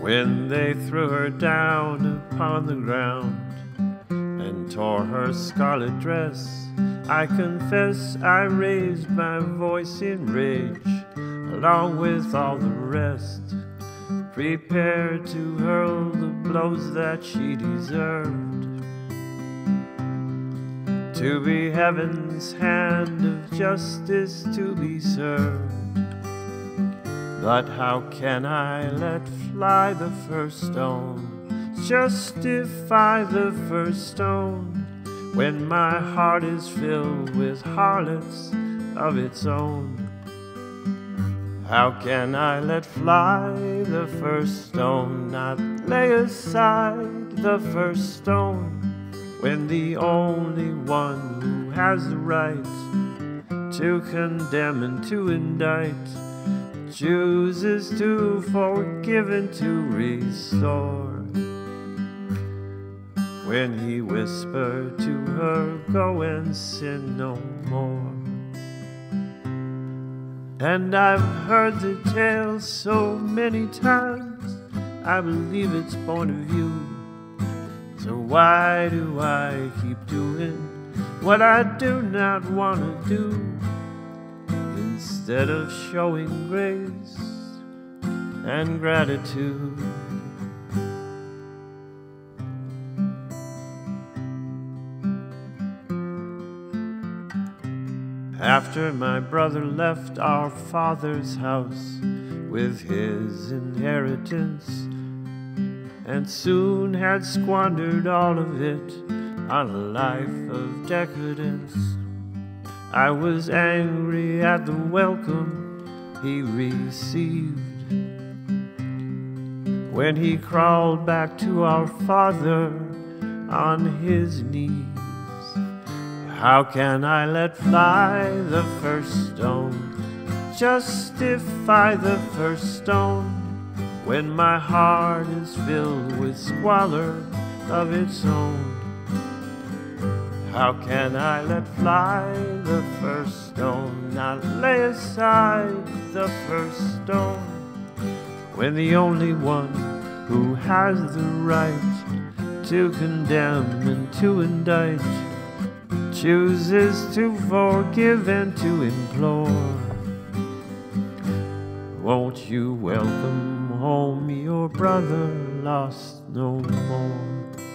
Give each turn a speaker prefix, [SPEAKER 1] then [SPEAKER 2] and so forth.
[SPEAKER 1] when they threw her down upon the ground and tore her scarlet dress. I confess I raised my voice in rage, along with all the rest, prepared to hurl the blows that she deserved, to be heaven's hand of justice to be served. But how can I let fly the first stone, justify the first stone, when my heart is filled with harlots of its own? How can I let fly the first stone, not lay aside the first stone, when the only one who has the right to condemn and to indict chooses to forgive and to restore? When he whispered to her, go and sin no more. And I've heard the tale so many times, I believe it's point of view. So why do I keep doing what I do not want to do, instead of showing grace and gratitude? After my brother left our father's house with his inheritance, and soon had squandered all of it on a life of decadence, I was angry at the welcome he received when he crawled back to our father on his knees. How can I let fly the first stone, justify the first stone, when my heart is filled with squalor of its own? How can I let fly the first stone, not lay aside the first stone, when the only one who has the right to condemn and to indict chooses to forgive and to implore? Won't you welcome home your brother lost no more?